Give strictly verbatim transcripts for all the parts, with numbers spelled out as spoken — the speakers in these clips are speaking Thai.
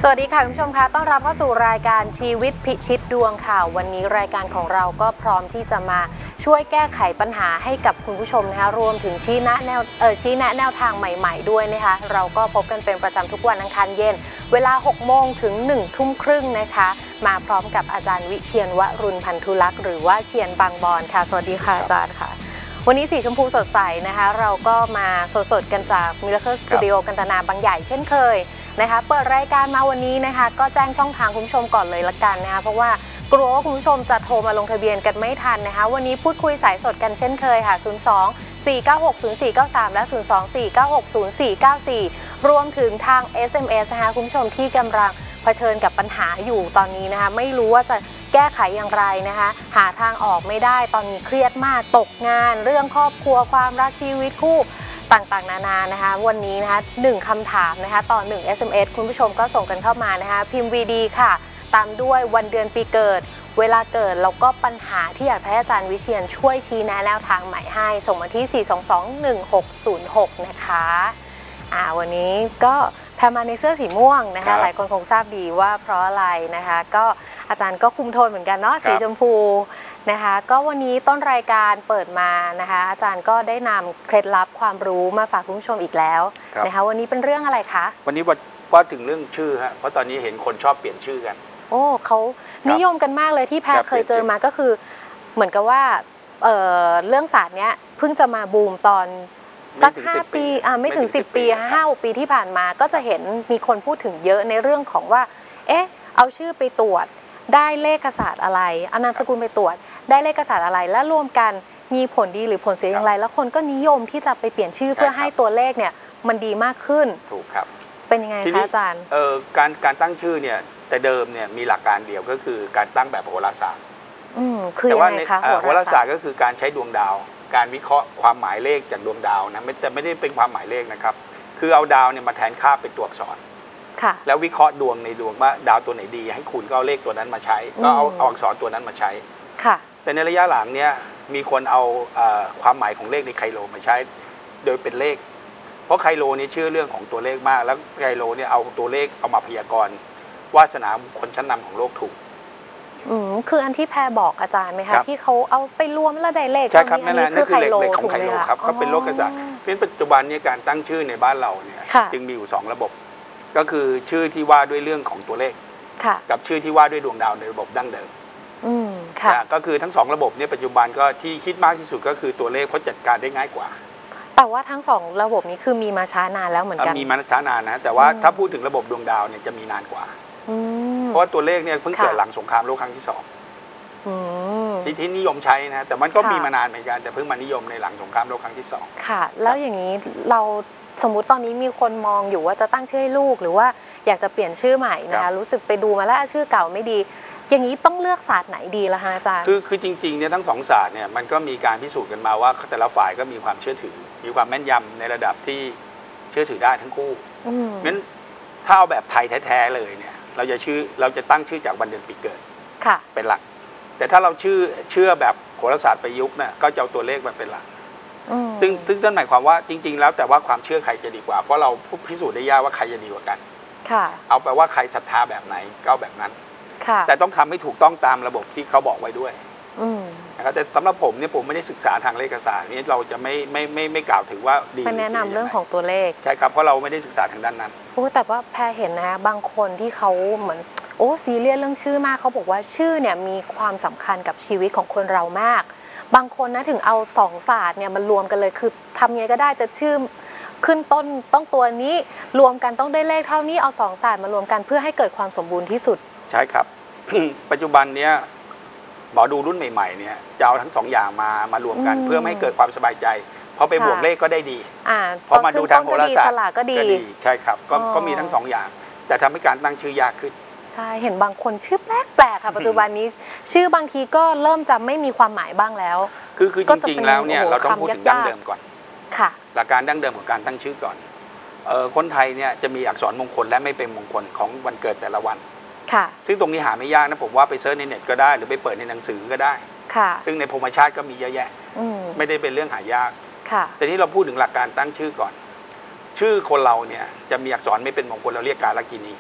สวัสดีค่ะคุณผู้ชมคะต้อนรับเข้าสู่รายการชีวิตพิชิตดวงค่ะวันนี้รายการของเราก็พร้อมที่จะมาช่วยแก้ไขปัญหาให้กับคุณผู้ชมนะคะรวมถึงชี้แนะแนวเออชี้แนะแนวทางใหม่ๆด้วยนะคะเราก็พบกันเป็นประจำทุกวันอังคารเย็นเวลาหกโมงถึงหนึ่งทุ่มครึ่งนะคะมาพร้อมกับอาจารย์วิเชียรวรุณพันธุลักษณ์หรือว่าเชียรบางบอนค่ะสวัสดีค่ะอาจารย์ค่ะวันนี้สีชมพูสดใสนะคะเราก็มาสดๆกันจาก Miracle Studio กันตนาบางใหญ่เช่นเคยนะคะเปิดรายการมาวันนี้นะคะก็แจ้งช่องทางคุณผู้ชมก่อนเลยละกันนะคะเพราะว่ากลัวว่าคุณผู้ชมจะโทรมาลงทะเบียนกันไม่ทันนะคะวันนี้พูดคุยสายสดกันเช่นเคยค่ะศูนย์ สอง สี่ เก้า หก ศูนย์ สี่ เก้า สามและศูนย์ สอง สี่ เก้า หก ศูนย์ สี่ เก้า สี่รวมถึงทาง เอส เอ็ม เอส นะคะคุณผู้ชมที่กำลังเผชิญกับปัญหาอยู่ตอนนี้นะคะไม่รู้ว่าจะแก้ไขอย่างไรนะคะหาทางออกไม่ได้ตอนนี้เครียดมากตกงานเรื่องครอบครัวความรักชีวิตคู่ต่างๆนานานะคะวันนี้นะคะหนึ่งคำถามนะคะต่อหนึ่ง เอส เอ็ม เอส คุณผู้ชมก็ส่งกันเข้ามานะคะพิมพ์ วี ดี ค่ะตามด้วยวันเดือนปีเกิดเวลาเกิดแล้วก็ปัญหาที่อยากให้อาจารย์วิเชียรช่วยชี้แนะแนวทางใหม่ให้ส่งมาที่ สี่ สอง สอง หนึ่ง หก ศูนย์ หก นะคะอ่าวันนี้ก็แพรมาในเสื้อสีม่วงนะคะหลายคนคงทราบดีว่าเพราะอะไรนะคะก็อาจารย์ก็คุมโทนเหมือนกันเนาะสีชมพูนะคะก็วันนี้ต้นรายการเปิดมานะคะอาจารย์ก็ได้นำเคล็ดลับความรู้มาฝากคุณผู้ชมอีกแล้วนะคะวันนี้เป็นเรื่องอะไรคะวันนี้ว่าถึงเรื่องชื่อฮะเพราะตอนนี้เห็นคนชอบเปลี่ยนชื่อกันโอ้เขานิยมกันมากเลยที่แพรเคยเจอมาก็คือเหมือนกับว่าเอ่อเรื่องศาสตร์เนี้ยเพิ่งจะมาบูมตอนสักห้าปีอ่าไม่ถึงสิบปีห้าหกปีที่ผ่านมาก็จะเห็นมีคนพูดถึงเยอะในเรื่องของว่าเอ๊ะเอาชื่อไปตรวจได้เลขศาสตร์อะไรเอานามสกุลไปตรวจได้เลขศาสตร์อะไรและรวมกันมีผลดีหรือผลเสียอย่างไรแล้วคนก็นิยมที่จะไปเปลี่ยนชื่อเพื่อให้ตัวเลขเนี่ยมันดีมากขึ้นถูกครับเป็นยังไงคะอาจารย์เอ่อการการตั้งชื่อเนี่ยแต่เดิมเนี่ยมีหลักการเดียวก็คือการตั้งแบบโหราศาสตร์อืมคือยังไงคะโหราศาสตร์ก็คือการใช้ดวงดาวการวิเคราะห์ความหมายเลขจากดวงดาวนะไม่แต่ไม่ได้เป็นความหมายเลขนะครับคือเอาดาวเนี่ยมาแทนค่าเป็นตัวอักษรแล้ววิเคราะห์ดวงในดวงว่าดาวตัวไหนดีให้คุณก็เอาเลขตัวนั้นมาใช้ก็เอาเอาอักษรตัวนั้นมาใช้แต่ในระยะหลังเนี่ยมีคนเอาความหมายของเลขในไคโลมาใช้โดยเป็นเลขเพราะไคโลนี่เชื่อเรื่องของตัวเลขมากแล้วไคโลเนี่ยเอาตัวเลขเอามาพยากรณ์วาสนาคนชั้นนำของโลกถูกอืมคืออันที่แพรบอกอาจารย์ไหมคะที่เขาเอาไปรวมแล้วได้เลขใช่ครับนั่นแหละนั่นคือเลขของไคโลครับเขาเป็นโลกศาสตร์เพราะปัจจุบันนี้การตั้งชื่อในบ้านเราเนี่ยจึงมีอยู่สองระบบก็คือชื่อที่ว่าด้วยเรื่องของตัวเลขกับชื่อที่ว่าด้วยดวงดาวในระบบดั้งเดิมอืมค่ะก็คือทั้งสองระบบนี้ปัจจุบันก็ที่คิดมากที่สุดก็คือตัวเลขเพราะจัดการได้ง่ายกว่าแต่ว่าทั้งสองระบบนี้คือมีมาช้านานแล้วเหมือนกันมีมาช้านานนะแต่ว่าถ้าพูดถึงระบบดวงดาวเนี่ยจะมีนานกว่าเพราะว่าตัวเลขเนี่ยเพิ่งเกิดหลังสงครามโลกครั้งที่สองที่ที่นิยมใช้นะแต่มันก็มีมานานเหมือนกันแต่เพิ่งมานิยมในหลังสงครามโลกครั้งที่สองค่ะแล้วอย่างนี้เราสมมุติตอนนี้มีคนมองอยู่ว่าจะตั้งชื่อให้ลูกหรือว่าอยากจะเปลี่ยนชื่อใหม่นะคะรู้สึกไปดูมาแล้วชื่อเก่าไม่ดีอย่างนี้ต้องเลือกศาสตร์ไหนดีล่ะคะอาจารย์คือคือจริงๆเนี่ยทั้งสองศาสตร์เนี่ยมันก็มีการพิสูจน์กันมาว่าแต่ละฝ่ายก็มีความเชื่อถือมีความแม่นยำในระดับที่เชื่อถือได้ทั้งคู่งั้นถ้าเอาแบบไทยแท้ๆเลยเนี่ยเราจะชื่อเราจะตั้งชื่อจากวันเดือนปีเกิดเป็นหลักแต่ถ้าเราชื่อเชื่อแบบโหราศาสตร์ประยุกต์เนี่ยก็จะเอาตัวเลขมาเป็นหลักซึ่งซึ่งนั่นหมายความว่าจริงๆแล้วแต่ว่าความเชื่อใครจะดีกว่าเพราะเราพิสูจน์ได้ยากว่าใครจะดีกว่ากันเอาแปลว่าใครศรัทธาแบบไหนก็เอาแบบนั้นแต่ต้องทำให้ถูกต้องตามระบบที่เขาบอกไว้ด้วยนะครับแต่สำหรับผมเนี่ยผมไม่ได้ศึกษาทางเลขศาสตร์นี้เราจะไม่ไม่ไม่ไม่กล่าวถึงว่าดีไม่แนะนำเรื่องของตัวเลขใช่ครับเพราะเราไม่ได้ศึกษาทางด้านนั้นโอ้แต่ว่าแพรเห็นนะบางคนที่เขาเหมือนโอ้ซีเรียสเรื่องชื่อมากเขาบอกว่าชื่อเนี่ยมีความสำคัญกับชีวิตของคนเรามากบางคนนะถึงเอาสองศาสตร์เนี่ยมันรวมกันเลยคือทำไงก็ได้จะชื่อขึ้นต้นต้องตัวนี้รวมกันต้องได้เลขเท่านี้เอาสองศาสตร์มารวมกันเพื่อให้เกิดความสมบูรณ์ที่สุดใช่ครับ ปัจจุบันเนี้ยหมอดูรุ่นใหม่ๆเนี่ยจะเอาทั้งสองอย่างมามารวมกันเพื่อไม่ให้เกิดความสบายใจเพราะไปบวกเลขก็ได้ดีพอมาดูทางโหราศาสตร์ก็ดีใช่ครับก็มีทั้งสองอย่างแต่ทำให้การตั้งชื่อยากขึ้นใช่เห็นบางคนชื่อแปลกๆค่ะปัจจุบันนี้ชื่อบางทีก็เริ่มจะไม่มีความหมายบ้างแล้วคือคือจริงๆแล้วเนี่ยเราต้องพูดถึงดั้งเดิมก่อนค่ะหลักการดั้งเดิมของการตั้งชื่อก่อนเอ่อคนไทยเนี่ยจะมีอักษรมงคลและไม่เป็นมงคลของวันเกิดแต่ละวันค่ะซึ่งตรงนี้หาไม่ยากนะผมว่าไปเซิร์ชในเน็ตก็ได้หรือไปเปิดในหนังสือก็ได้ค่ะซึ่งในพรหมชาติก็มีเยอะแยะไม่ได้เป็นเรื่องหายากค่ะแต่นี้เราพูดถึงหลักการตั้งชื่อก่อนชื่อคนเราเนี่ยจะมีอักษรไม่เป็นมงคลเราเรียกกาลกินี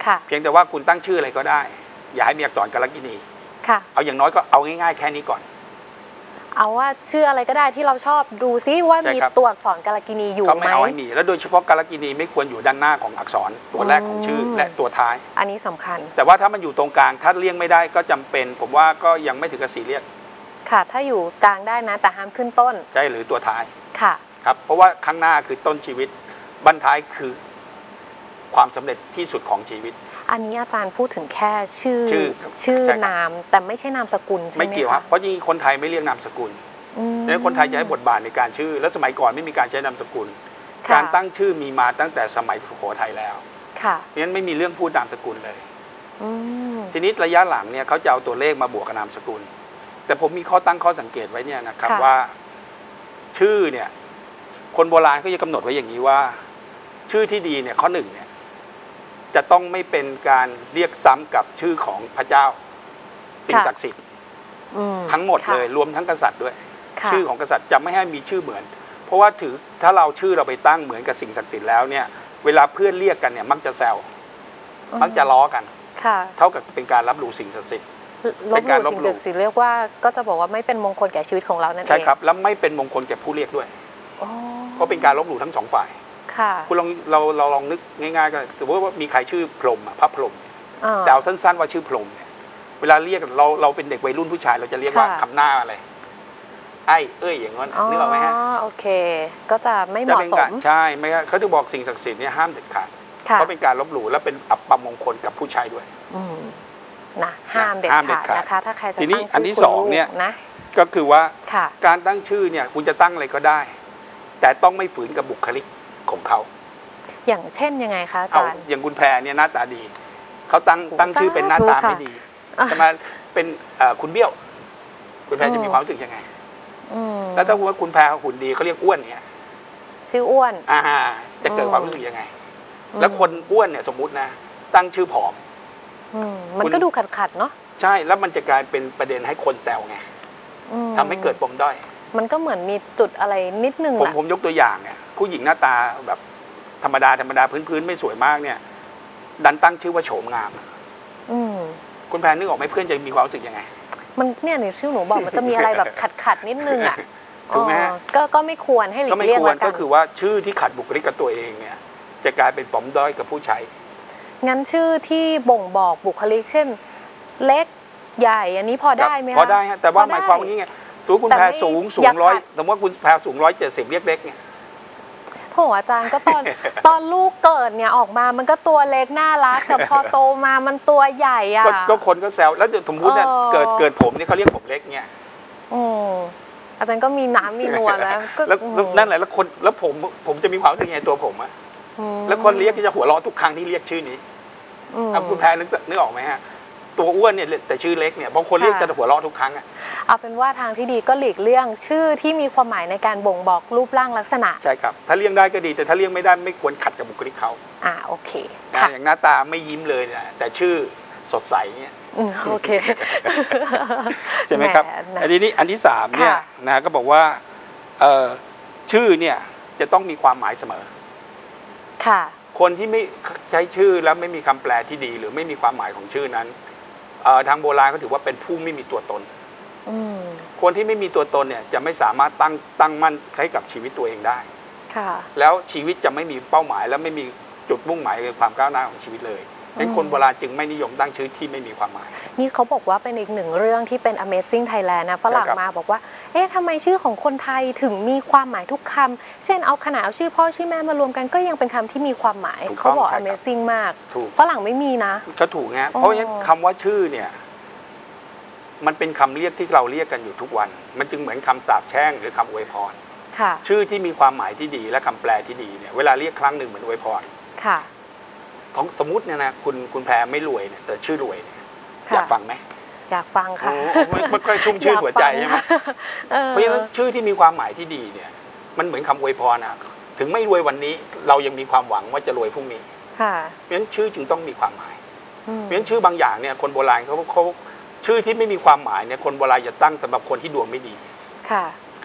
เพียงแต่ว่าคุณตั้งชื่ออะไรก็ได้อย่าให้มีอักษรกาลกิณีเอาอย่างน้อยก็เอาง่ายๆแค่นี้ก่อนเอาว่าชื่ออะไรก็ได้ที่เราชอบดูซิว่ามีตัวอักษรกาลกิณีอยู่ไหมก็ไม่เอาให้มีแล้วโดยเฉพาะกาลกิณีไม่ควรอยู่ด้านหน้าของอักษรตัวแรกของชื่อและตัวท้ายอันนี้สำคัญแต่ว่าถ้ามันอยู่ตรงกลางถ้าเลี่ยงไม่ได้ก็จำเป็นผมว่าก็ยังไม่ถึงกับซีเรียสค่ะถ้าอยู่กลางได้นะแต่ห้ามขึ้นต้นใช่หรือตัวท้ายค่ะครับเพราะว่าข้างหน้าคือต้นชีวิตบั้นท้ายคือความสำเร็จที่สุดของชีวิตอันนี้อาจารย์พูดถึงแค่ชื่อชื่อนามแต่ไม่ใช่นามสกุลใช่ไหมไม่เกี่ยวครับเพราะจริงคนไทยไม่เรียกนามสกุลแล้วคนไทยจะให้บทบาทในการชื่อแล้วสมัยก่อนไม่มีการใช้นามสกุลการตั้งชื่อมีมาตั้งแต่สมัยสุโขทัยแล้วเพราะฉะนั้นไม่มีเรื่องพูดนามสกุลเลยทีนี้ระยะหลังเนี่ยเขาจะเอาตัวเลขมาบวกกับนามสกุลแต่ผมมีข้อตั้งข้อสังเกตไว้เนี่ยนะครับว่าชื่อเนี่ยคนโบราณเขาจะกำหนดไว้อย่างนี้ว่าชื่อที่ดีเนี่ยข้อหนึ่งเนี่ยจะต้องไม่เป็นการเรียกซ้ำกับชื่อของพระเจ้าสิ่งศักดิ์สิทธิ์ทั้งหมดเลยรวมทั้งกษัตริย์ด้วยชื่อของกษัตริย์จะไม่ให้มีชื่อเหมือนเพราะว่าถือถ้าเราชื่อเราไปตั้งเหมือนกับสิ่งศักดิ์สิทธิ์แล้วเนี่ยเวลาเพื่อนเรียกกันเนี่ยมักจะแซวมักจะล้อกันเท่ากับเป็นการรับรู้สิ่งศักดิ์สิทธิ์เป็นการลบหลู่สิ่งเรียกว่าก็จะบอกว่าไม่เป็นมงคลแก่ชีวิตของเรานั่นเองใช่ครับแล้วไม่เป็นมงคลแก่ผู้เรียกด้วยเพราะเป็นการลบหลู่ทั้งสองฝ่ายคุณลองเราเราลองนึกง่ายๆกันสมมติว่ามีใครชื่อพรหมพระพรหมแต่เอาสั้นๆว่าชื่อพรหมเนี่ยเวลาเรียกเราเราเป็นเด็กวัยรุ่นผู้ชายเราจะเรียกว่าคำหน้าอะไรไอ้เอ้ยอย่างนั้นนึกออกไหมฮะโอเคก็จะไม่เหมาะสมใช่ไม่เขาจะบอกสิ่งศักดิ์สิทธิ์เนี่ยห้ามเด็ดขาดเพราะเป็นการลบหลู่และเป็นอัปปมงคลกับผู้ชายด้วยนะห้ามเด็ดขาดนะคะถ้าใครจะตั้งชื่ออันที่สองเนี่ยนะก็คือว่าการตั้งชื่อเนี่ยคุณจะตั้งอะไรก็ได้แต่ต้องไม่ฝืนกับบุคลิกของเขาอย่างเช่นยังไงคะอาจารย์อย่างคุณแพรเนี่ยหน้าตาดีเขาตั้งตั้งชื่อเป็นหน้าตาไม่ดีจะมาเป็นคุณเบี้ยวคุณแพรจะมีความรู้สึกยังไงแล้วถ้าว่าคุณแพรหุ่นดีเขาเรียกอ้วนเนี่ยชื่ออ้วนอ่าจะเกิดความรู้สึกยังไงแล้วคนอ้วนเนี่ยสมมุตินะตั้งชื่อผอมมันก็ดูขัดขัดเนาะใช่แล้วมันจะกลายเป็นประเด็นให้คนแซวไงทำให้เกิดปมด้อยมันก็เหมือนมีจุดอะไรนิดนึงผมผมยกตัวอย่างเนี่ยผู้หญิงหน้าตาแบบธรรมดาธรรมดาพื้นๆไม่สวยมากเนี่ยดันตั้งชื่อว่าโฉมงามคุณแพรนึกออกไหมเพื่อนจะมีความรู้สึกยังไงมันเนี่ยในชื่อหนูบอกมันจะมีอะไรแบบขัดขัดนิดนึงอ่ะถูกไหมก็ก็ไม่ควรให้หลีกเลี่ยงแล้วกันก็คือว่าชื่อที่ขัดบุคลิกกับตัวเองเนี่ยจะกลายเป็นปมด้อยกับผู้ใช้งั้นชื่อที่บ่งบอกบุคลิกเช่นเล็กใหญ่อันนี้พอได้ไหมคะพอได้ฮะแต่ว่าหมายความว่านี้ไงตัวคุณแพรสูงสูงร้อยสมมติว่าคุณแพรสูงร้อยเจ็ดสิบเรียกเล็กเนี่ยโถอาจารย์ก็ตอนตอนลูกเกิดเนี่ยออกมามันก็ตัวเล็กน่ารักแต่พอโตมามันตัวใหญ่อ่ะก็คนก็แซวแล้วสมมติเนี่ยเกิดเกิดผมนี่เขาเรียกผมเล็กเนี่ยโอ้อาจารย์ก็มีน้ำมีนวลแล้วแล้วนั่นแหละแล้วคนแล้วผมผมจะมีความรู้สึกไงตัวผมอะแล้วคนเรียกจะหัวเราะทุกครั้งที่เรียกชื่อนี้คุณแพรนึกนึกออกไหมฮะตัวอ้วนเนี่ยแต่ชื่อเล็กเนี่ยบางคนเรียกจะหัวเราะทุกครั้งอ่ะเอาเป็นว่าทางที่ดีก็หลีกเลี่ยงชื่อที่มีความหมายในการบ่งบอกรูปร่างลักษณะใช่ครับถ้าเลี่ยงได้ก็ดีแต่ถ้าเลี่ยงไม่ได้ไม่ควรขัดกับบุคลิกเขาอ่าโอเคอย่างหน้าตาไม่ยิ้มเลยนะแต่ชื่อสดใสเนี่ยโอเคใช่ไหมครับอันนี้อันที่สามเนี่ยนะก็บอกว่าเออชื่อเนี่ยจะต้องมีความหมายเสมอค่ะคนที่ไม่ใช้ชื่อแล้วไม่มีคำแปลที่ดีหรือไม่มีความหมายของชื่อนั้นทางโบราณก็ถือว่าเป็นผู้ไม่มีตัวตนคนที่ไม่มีตัวตนเนี่ยจะไม่สามารถตั้งตั้งมั่นให้กับชีวิตตัวเองได้แล้วชีวิตจะไม่มีเป้าหมายและไม่มีจุดมุ่งหมายในความก้าวหน้าของชีวิตเลยดังนั้นคนโบราณจึงไม่นิยมตั้งชื่อที่ไม่มีความหมายนี่เขาบอกว่าเป็นอีกหนึ่งเรื่องที่เป็น Amazing Thailand นะฝรั่งมาบอกว่าเอ๊ะทำไมชื่อของคนไทยถึงมีความหมายทุกคำเช่นเอาขนาดเอาชื่อพ่อชื่อแม่มารวมกันก็ยังเป็นคำที่มีความหมายเขาบอก Amazing มากฝรั่งไม่มีนะก็ถูกไงเพราะฉะนั้นคำว่าชื่อเนี่ยมันเป็นคำเรียกที่เราเรียกกันอยู่ทุกวันมันจึงเหมือนคำสาปแช่งหรือคำอวยพรชื่อที่มีความหมายที่ดีและคำแปลที่ดีเนี่ยเวลาเรียกครั้งหนึ่งเหมือนอวยพรของสมมติเนี่ยนะคุณคุณแพรไม่รวยเนี่ยแต่ชื่อรวยเนี่ยอยากฟังไหมอยากฟังค่ะไม่ค่อยชุ่มชื่นหัวใจใช่ไหมเพราะฉะนั้นชื่อที่มีความหมายที่ดีเนี่ยมันเหมือนคำอวยพรนะถึงไม่รวยวันนี้เรายังมีความหวังว่าจะรวยพรุ่งนี้เพราะฉะนั้นชื่อจึงต้องมีความหมายเพราะฉะนั้นชื่อบางอย่างเนี่ยคนโบราณเขาเขาชื่อที่ไม่มีความหมายเนี่ยคนโบราณจะตั้งสำหรับคนที่ดวงไม่ดีค่ะครับ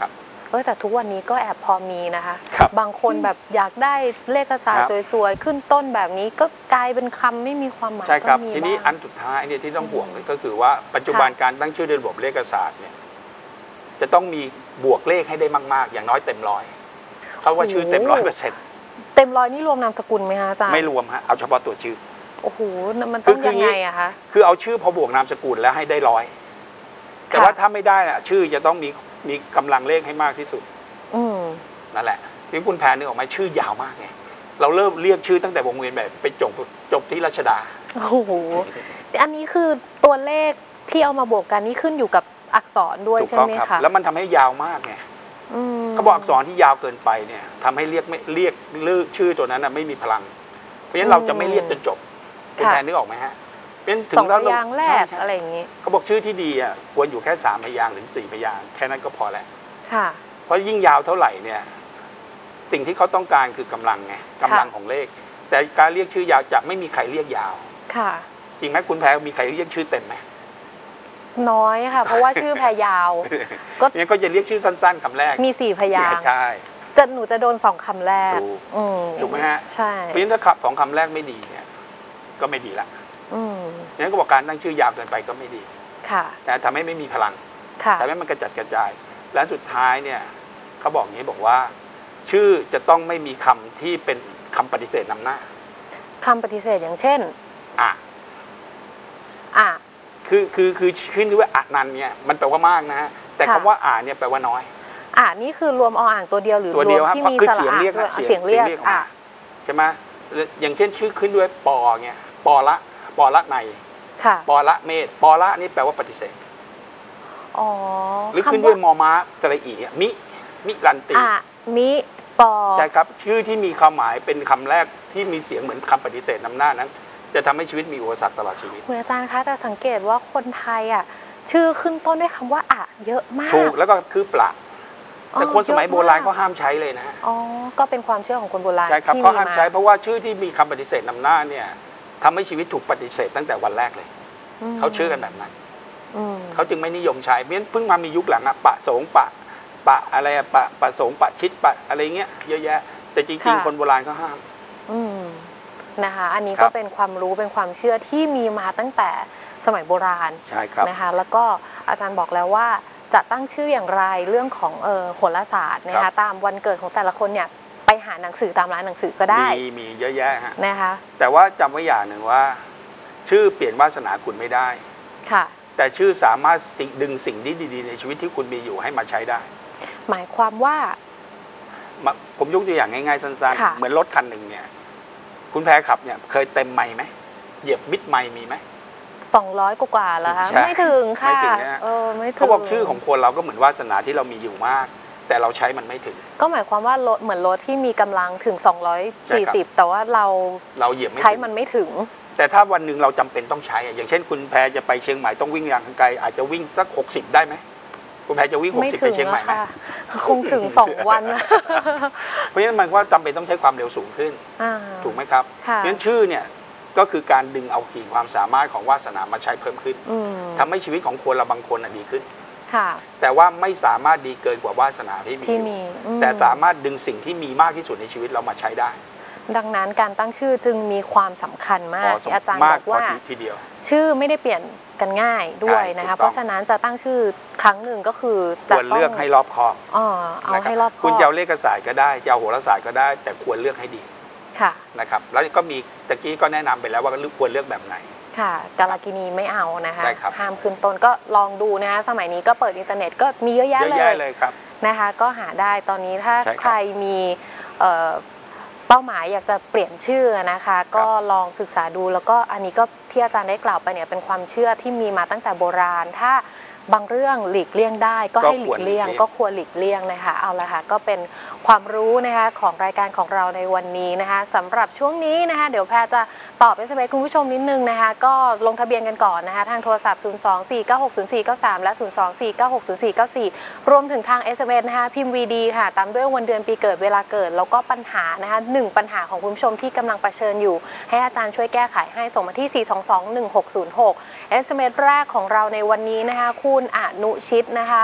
เออแต่ทุกวันนี้ก็แอบพอมีนะคะครับบางคนแบบอยากได้เลขศาสตร์สวยๆขึ้นต้นแบบนี้ก็กลายเป็นคำไม่มีความหมายใช่ครับก็มีทีนี้บ้างอันสุดท้ายเนี่ยที่ต้องห่วงอืมก็คือว่าปัจจุบันค่ะการตั้งชื่อในระบบเลขศาสตร์เนี่ยจะต้องมีบวกเลขให้ได้มากๆ อย่างน้อยเต็มร้อยเขาว่าชื่อเต็มร้อยเปอร์เซ็นต์เต็มร้อยนี่รวมนามสกุลไหมคะอาจารย์ไม่รวมฮะเอาเฉพาะตัวชื่อโอ้โหมันต้องคือยังไงอะคะคือเอาชื่อพอบวกนามสกุลแล้วให้ได้ร้อยแต่ว่าถ้าไม่ได้อะชื่อจะต้องมีมีกำลังเลขให้มากที่สุดอืมนั่นแหละที่คุณแพนนึกออกไหมชื่อยาวมากไงเราเริ่มเรียกชื่อตั้งแต่วงเวียนแบบไปจบจบที่รัชดาโอ้โหอันนี้คือตัวเลขที่เอามาบวกกันนี่ขึ้นอยู่กับอักษรด้วยถูกใช่ต้องไหมครับคะแล้วมันทำให้ยาวมากไงอืมเขาบอกอักษรที่ยาวเกินไปเนี่ยทำให้เรียกไม่เรียกเลือกชื่อตัวนั้นนะไม่มีพลัง เพราะฉะนั้นเราจะไม่เรียกจนจบคุณแพนนึกออกไหมฮะเพราะฉะนั้นถึสอง งเราพยางค์แรกใช่อะไรอย่างนี้เขาบอกชื่อที่ดีอ่ะควรอยู่แค่สามพยางค์ถึงสี่พยางค์แค่นั้นก็พอแล้วค่ะเพราะยิ่งยาวเท่าไหร่เนี่ยสิ่งที่เขาต้องการคือกำลังไงกำลังของเลข แต่การเรียกชื่อยาวจะไม่มีใครเรียกยาวค่ะจริงไหมคุณแพรมีใครเรียกชื่อเต็มไหมน้อยค่ะ เพราะว่าชื่อแพรยาว ก็งั้นก็จะเรียกชื่อสั้นๆคำแรกมีสี่พยางค์ใช่จะหนูจะโดนสองคำแรกถูกอืมถูกไหมฮะใช่เพราะฉะนั้นถ้าขับสองคำแรกไม่ดีเนี่ยก็ไม่ดีละอืมงั้นก็บอกการตั้งชื่อยาวเกินไปก็ไม่ดีค่ะแต่ทำให้ไม่มีพลังค่ะทำให้มันกระจัดกระจาย และสุดท้ายเนี่ยเขาบอกอย่างนี้บอกว่า ชื่อจะต้องไม่มีคำที่เป็นคำปฏิเสธนำหน้าคำปฏิเสธอย่างเช่นอ่ะอ่ะคือคือคือขึ้นด้วยอ่ะนันเนี่ยมันแปลว่ามากนะฮะแต่ค่ะคำว่าอ่าเนี่ยแปลว่าน้อยอ่ะนี่คือรวมออ่างตัวเดียวหรือตัวรเดีวยวมครับที่เพราะมีคือสเสียงระเรียกด้วยนะอ่ะเสียงเรียกออกอ่ะมาใช่ไหมอย่างเช่นชื่อขึ้นด้วยปอเงี้ยปอละปอละในค่ะปอละเมธปอละนี่แปลว่าปฏิเสธอ๋อหรือขึ้นคำด้วยมอม้าตระอีอะมิมิรันตีอ่ะมิปอใช่ครับชื่อที่มีความหมายเป็นคำแรกที่มีเสียงเหมือนคำปฏิเสธนำหน้านั้น จะทำให้ชีวิตมีอุปสรรคตลอดชีวิตคุณอาจารย์คะแต่สังเกตว่าคนไทยอ่ะ ชื่อขึ้นต้นด้วยคำว่าอ่ะเยอะมากถูกแล้วก็คือปละอ๋อแต่คนสมัยโบราณเยอะมากเขาห้ามใช้เลยนะฮะอ๋อ ก็เป็นความเชื่อของคนโบราณใช่ครับที่เขาห้ามใช้มาเพราะว่าชื่อที่มีคำปฏิเสธนำหน้าเนี่ยทำให้ชีวิตถูกปฏิเสธตั้งแต่วันแรกเลยมเขาเชื่อกันแบบนั้นอืมเขาจึงไม่นิยมใช้เพราะฉะนั้นเพิ่งมามียุคหลังอะปะสงปะปะอะไรอะปะปะสงปะชิดปะอะไรเงี้ยเยอะแยะ แต่จริงๆคนโบราณเขาห้ามอืมนะคะ อันนี้ครัก็บเป็นความรู้เป็นความเชื่อที่มีมาตั้งแต่สมัยโบราณใช่ครับนะคะ แล้วก็อาจารย์บอกแล้วว่าจะตั้งชื่ออย่างไรเรื่องของเออโหราศาสตร์นะครัคะบตามวันเกิดของแต่ละคนเนี่ยไปหาหนังสือตามร้านหนังสือก็ได้มีมีเยอะแยะฮะนะคะแต่ว่าจำไว้อย่างหนึ่งว่า ชื่อเปลี่ยนวาสนาคุณไม่ได้ค่ะแต่ชื่อสามารถสิ่งดึงสิ่งที่ดีๆในชีวิตที่คุณมีอยู่ให้มาใช้ได้หมายความว่ามาผมยกตัวอย่างง่ายๆสั้นค่ะๆ เหมือนรถคันหนึ่งเนี่ย คุณแพรขับเนี่ยเคยเต็มไมล์ไหมเหยียบมิดไมล์มีไหมสองร้อยกว่าๆแล้วคะใช่ไม่ถึงค่ะไม่ถึงนะฮะเออไม่ถึงเขาบอกชื่อของคนเราก็เหมือนวาสนาที่เรามีอยู่มาก แต่เราใช้มันไม่ถึงก็หมายความว่ารถเหมือนรถที่มีกำลังถึงสองร้อยใช่สี่ครับสิบแต่ว่าเราเราเหยียบไม่ใช้ถึงมันไม่ถึงแต่ถ้าวันหนึ่งเราจำเป็นต้องใช้อะอย่างเช่นคุณแพรจะไปเชียงใหม่ต้องวิ่งอย่างไกลอาจจะวิ่งสักหกสิบได้ไหมคุณแพรจะวิ่งหกไม่สิบถึไปงเชียงใหแล้ม่วไหมค่ะ คงถึงสองวันเพราะฉะนั้นมันว่าจำเป็นต้องใช้ความเร็วสูงขึ้นอ่าถูกไหมครับค่ะเพราะฉะนั้นชื่อเนี่ยก็คือการดึงเอาขีดความสามารถของวาสนามาใช้เพิ่มขึ้นอืมทำให้ชีวิตของคนเราบางคนอะดีขึ้นค่ะแต่ว่าไม่สามารถดีเกินกว่าวาสนาที่มีที่อยู่มีอืมแต่สามารถดึงสิ่งที่มีมากที่สุดในชีวิตเรามาใช้ได้ดังนั้นการตั้งชื่อจึงมีความสำคัญมากสที่อาจารย์มาบกอกพอว่าทีทีเดียวชื่อไม่ได้เปลี่ยนกันง่ายด้วยใช่นะคะถูกต้องเพราะฉะนั้นจะตั้งชื่อครั้งหนึ่งก็คือคจะวรต้อเลือกงให้รอบคอบอ๋อเอาให้รอบคอบคุณจะเอาเลขศาสตร์ก็ได้จะเอาโหราศาสตร์ก็ได้ แต่ควรเลือกให้ดีค่ะนะครับแล้วก็มีตะกี้ก็แนะนำไปแล้วว่าควรเลือกแบบไหนค่ะกาลากินีไม่เอานะคะได้ครับห้ามขึ้นต้นก็ลองดูนะคะสมัยนี้ก็เปิดอินเทอร์เน็ตก็มีเยอะแยะเยอะเลแยะยเลยครับนะคะก็หาได้ตอนนี้ถ้าใช่ครับใครมีเอ่อเป้าหมายอยากจะเปลี่ยนชื่อนะคะ ก็ลองศึกษาดูแล้วก็อันนี้ก็ที่อาจารย์ได้กล่าวไปเนี่ยเป็นความเชื่อที่มีมาตั้งแต่โบราณ ถ้าบางเรื่องหลีกเลี่ยงได้ก็ให้หลีกเลี่ยง ก็ควรหลีกเลี่ยงนะคะเอาละค่ะก็เป็นความรู้นะคะของรายการของเราในวันนี้นะคะสำหรับช่วงนี้นะคะเดี๋ยวแพรจะตอบเอสเอ็มเอสคุณผู้ชมนิดนึงนะคะก็ลงทะเบียนกันก่อนนะคะทางโทรศัพท์ ศูนย์ สอง สี่ เก้า หก ศูนย์ สี่ เก้า สาม และ ศูนย์ สอง สี่ เก้า หก ศูนย์ สี่ เก้า สี่ รวมถึงทาง เอส เอ็ม เอส นะคะพิมพ์ วี ดี ค่ะตามด้วยวันเดือนปีเกิดเวลาเกิดแล้วก็ปัญหานะคะหนึ่งปัญหาของคุณผู้ชมที่กำลังเผชิญอยู่ให้อาจารย์ช่วยแก้ไขให้ส่งมาที่ สี่ สอง สอง หนึ่ง หก ศูนย์ หก เอส เอ็ม เอส แรกของเราในวันนี้นะคะคุณอนุชิตนะคะ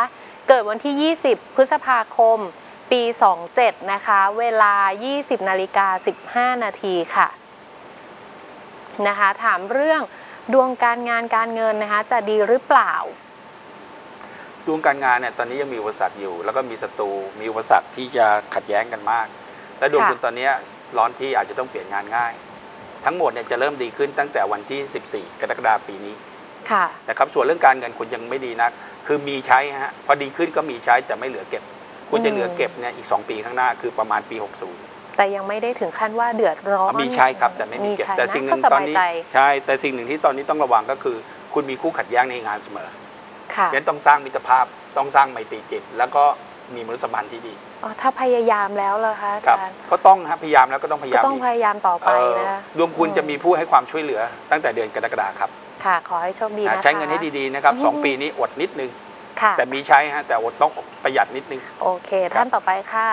เกิดวันที่ ยี่สิบ พฤษภาคม ปี สองเจ็ด นะคะ เวลา ยี่สิบนาฬิกาสิบห้านาทีค่ะนะคะถามเรื่องดวงการงานการเงินนะคะจะดีหรือเปล่าดวงการงานเนี่ยตอนนี้ยังมีอุปสรรคอยู่แล้วก็มีศัตรูมีอุปสรรคที่จะขัดแย้งกันมากและดวงคุณตอนนี้ร้อนที่อาจจะต้องเปลี่ยนงานง่ายทั้งหมดเนี่ยจะเริ่มดีขึ้นตั้งแต่วันที่สิบสี่กรกฎาคมปีนี้ค่ะนะครับส่วนเรื่องการเงินคุณยังไม่ดีนักคือมีใช้ฮะพอดีขึ้นก็มีใช้แต่ไม่เหลือเก็บคุณจะเหลือเก็บเนี่ยอีกสองปีข้างหน้าคือประมาณปีหกสิบแต่ยังไม่ได้ถึงขั้นว่าเดือดร้อนมีใช้ครับแต่ไม่มีเก็บแต่สิ่งหนึ่งตอนนี้ใช่แต่สิ่งหนึ่งที่ตอนนี้ต้องระวังก็คือคุณมีคู่ขัดแย้งในงานเสมอค่ะงั้นต้องสร้างมิตรภาพต้องสร้างไมตรีจิตแล้วก็มีมนุษยสัมพันธ์ที่ดีอ๋อถ้าพยายามแล้วเหรอคะอาจารย์ก็ต้องครับพยายามแล้วก็ต้องพยายามก็ต้องพยายามต่อไปนะดวงคุณจะมีผู้ให้ความช่วยเหลือตั้งแต่เดือนกรกฎาคมครับค่ะขอให้โชคดีนะคะใช้เงินให้ดีๆนะครับสองปีนี้อดนิดนึงแต่มีใช้ฮะแต่อดต้องประหยัดนิดนึงโอเคท่านต่อไปค่ะ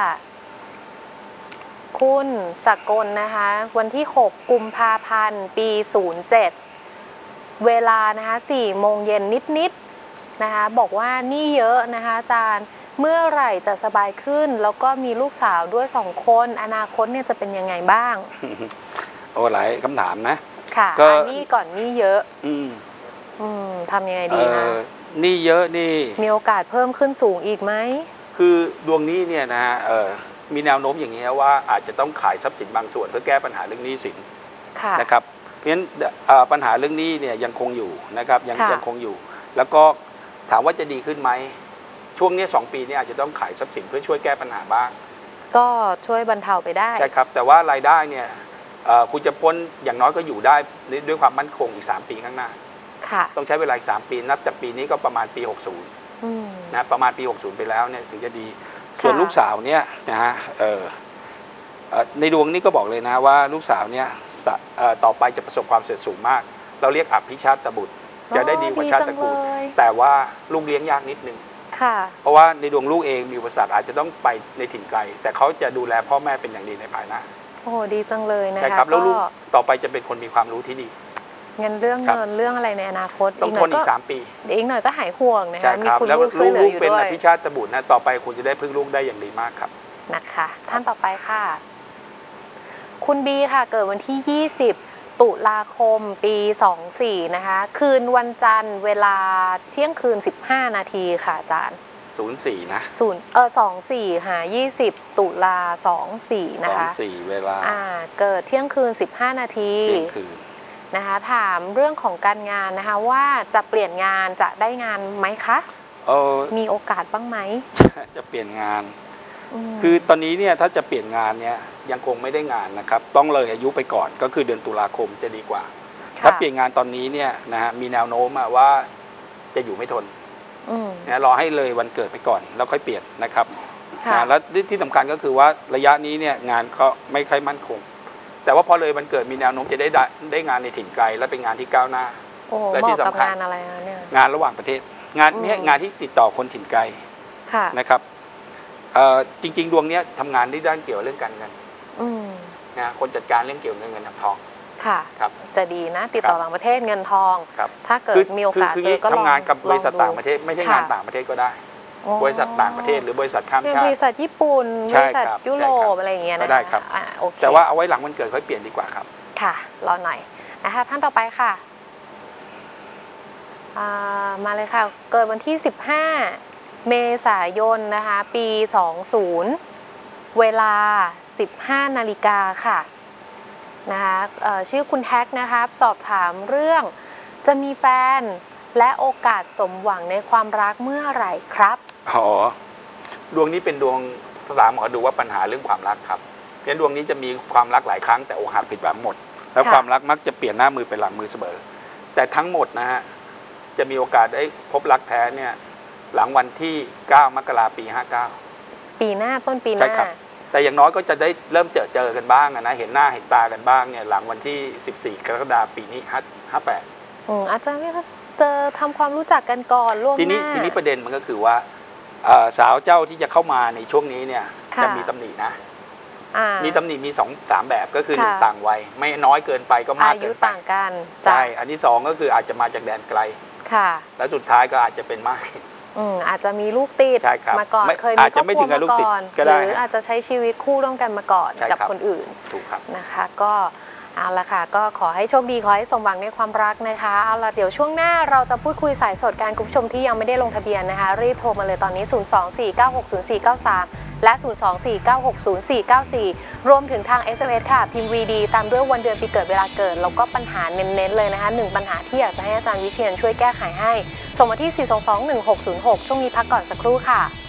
คุณสกลนะคะวันที่หกกุมภาพันธ์ปีศูนย์เจ็ดเวลานะคะสี่โมงเย็นนิดๆนะคะบอกว่านี่เยอะนะคะอาจารย์เมื่อไหร่จะสบายขึ้นแล้วก็มีลูกสาวด้วยสองคนอนาคตเนี่ยจะเป็นยังไงบ้างโอ้หลายคำถามนะค่ะก็นี่ก่อนนี่เยอะอืมอืมทำยังไงดีนะนี่เยอะนี่มีโอกาสเพิ่มขึ้นสูงอีกไหมคือดวงนี้เนี่ยนะเออมีแนวโน้มอย่างนี้ว่าอาจจะต้องขายทรัพย์สินบางส่วนเพื่อแก้ปัญหาเรื่องหนี้สินนะครับเพราะฉะนั้นปัญหาเรื่องหนี้เนี่ยยังคงอยู่นะครับยังยังคงอยู่แล้วก็ถามว่าจะดีขึ้นไหมช่วงนี้สองปีนี้อาจจะต้องขายทรัพย์สินเพื่อช่วยแก้ปัญหาบ้างก็ช่วยบรรเทาไปได้ใช่ครับแต่ว่ารายได้เนี่ยคุณจะพ้นอย่างน้อยก็อยู่ได้ด้วยความมั่นคงอีกสามปีข้างหน้าต้องใช้เวลาอีกสามปีนับจากปีนี้ก็ประมาณปีหกสิบนะประมาณปีหกสิบไปแล้วเนี่ยถึงจะดีส่วนลูกสาวเนี่ยนะฮะในดวงนี้ก็บอกเลยนะว่าลูกสาวเนี่ยต่อไปจะประสบความสำเร็จสูงมากเราเรียกอภิชาติบุตรจะได้ดีกว่าชาติตระกูลแต่ว่าลูกเลี้ยงยากนิดนึงเพราะว่าในดวงลูกเองมีอุปสรรคอาจจะต้องไปในถิ่นไกลแต่เขาจะดูแลพ่อแม่เป็นอย่างดีในภายหน้าโอ้ดีจังเลยนะคะใช่ครับแล้วลูกต่อไปจะเป็นคนมีความรู้ที่ดีเงินเรื่องเงินเรื่องอะไรในอนาคตต้องทนอีกสามปีอีกหน่อยก็หายห่วงนะคะมีคุณลูกช่วยเหลืออยู่ด้วยเป็นอภิชาติบุตรนะต่อไปคุณจะได้พึ่งลูกได้อย่างดีมากครับนะคะท่านต่อไปค่ะคุณบีค่ะเกิดวันที่ยี่สิบตุลาคมปีสองสี่นะคะคืนวันจันทร์เวลาเที่ยงคืนสิบห้านาทีค่ะอาจารย์ศูนย์สี่นะศูนย์เออสองสี่ค่ะยี่สิบตุลาสองสี่นะคะสองสี่เวลาอ่าเกิดเที่ยงคืนสิบห้านาทีเที่ยงคืนนะคะถามเรื่องของการงานนะคะว่าจะเปลี่ยนงานจะได้งานไหมคะเออมีโอกาสบ้างไหมจะเปลี่ยนงานคือตอนนี้เนี่ยถ้าจะเปลี่ยนงานเนี่ยยังคงไม่ได้งานนะครับต้องเลยอายุไปก่อนก็คือเดือนตุลาคมจะดีกว่าถ้าเปลี่ยนงานตอนนี้เนี่ยนะฮะมีแนวโน้มว่าจะอยู่ไม่ทนนะรอให้เลยวันเกิดไปก่อนแล้วค่อยเปลี่ยนนะครับนะแล้วที่สำคัญก็คือว่าระยะนี้เนี่ยงานก็ไม่ค่อยมั่นคงแต่ว่าพอเลยวันเกิดมีแนวโน้มจะได้ได้งานในถิ่นไกลและเป็นงานที่ก้าวหน้าและที่สำคัญงานอะไรเนี่ยงานระหว่างประเทศงานนี้งานที่ติดต่อคนถิ่นไกลนะครับจริงๆดวงนี้ทำงานที่ด้านเกี่ยวเรื่องการเงินนะคนจัดการเรื่องเกี่ยวกับเงินทองค่ะครับจะดีนะติดต่อต่างประเทศเงินทองถ้าเกิดมีโอกาสเจอก็ลองทำงานกับบริษัทต่างประเทศไม่ใช่งานต่างประเทศก็ได้บริษัทต่างประเทศหรือบริษัทข้ามชาติบริษัทญี่ปุ่นบริษัทยุโรปอะไรอย่างเงี้ยนะก็ได้ครับแต่ว่าเอาไว้หลังวันเกิดค่อยเปลี่ยนดีกว่าครับค่ะรอหน่อยนะคะท่านต่อไปค่ะมาเลยค่ะเกิดวันที่สิบห้าเมษายนนะคะปีสองสิบเวลาสิบห้านาฬิกาค่ะนะคะชื่อคุณแท็กนะครับสอบถามเรื่องจะมีแฟนและโอกาสสมหวังในความรักเมื่อไหร่ครับอ๋อดวงนี้เป็นดวงภาษาหมอดูว่าปัญหาเรื่องความรักครับเพราะดวงนี้จะมีความรักหลายครั้งแต่อกหักผิดหวังหมดแล้วความรักมักจะเปลี่ยนหน้ามือเป็นหลังมือเสมอแต่ทั้งหมดนะฮะจะมีโอกาสได้พบรักแท้เนี่ยหลังวันที่เก้ามกราคมปีห้าเก้าปีหน้าต้นปีหน้าใช่ครับแต่อย่างน้อยก็จะได้เริ่มเจอเจอกันบ้างนะเห็นหน้าเห็นตากันบ้างเนี่ยหลังวันที่สิบสี่กรกฎาคมปีนี้ห้าแปดอืมอาจารย์ไม่เจอทำความรู้จักกันก่อนล่วงหน้าทีนี้ทีนี้ประเด็นมันก็คือว่าสาวเจ้าที่จะเข้ามาในช่วงนี้เนี่ยจะมีตำหนินะมีตำหนิมีสองสามแบบก็คือหนึ่งต่างวัยไม่น้อยเกินไปก็มากเกินไปต่างกันใช่อันที่สองก็คืออาจจะมาจากแดนไกลค่ะแล้วสุดท้ายก็อาจจะเป็นไม้อืมอาจจะมีลูกติดมาก่อนเคยมีครอบครัวมาก่อนหรืออาจจะใช้ชีวิตคู่ร่วมกันมาก่อนกับคนอื่นถูกครับนะคะก็เอาละค่ะก็ขอให้โชคดีขอให้สมหวังในความรักนะคะเอาละเดี๋ยวช่วงหน้าเราจะพูดคุยสายสดการคุณผู้ชมที่ยังไม่ได้ลงทะเบียนนะคะรีบโทรมาเลยตอนนี้ ศูนย์ สอง สี่ เก้า หก ศูนย์ สี่ เก้า สาม และ ศูนย์ สอง สี่ เก้า หก ศูนย์ สี่ เก้า สี่ รวมถึงทาง เอส เอ็ม เอส ค่ะพิมพ์ วี ดี ตามด้วยวันเดือนปีเกิดเวลาเกิดแล้วก็ปัญหาเน้นๆเลยนะคะหนึ่งปัญหาที่อยากจะให้อาจารย์วิเชียรช่วยแก้ไขให้ส่งมาที่ สี่ สอง สอง หนึ่ง หก ศูนย์ หก ช่วงนี้พักก่อนสักครู่ค่ะ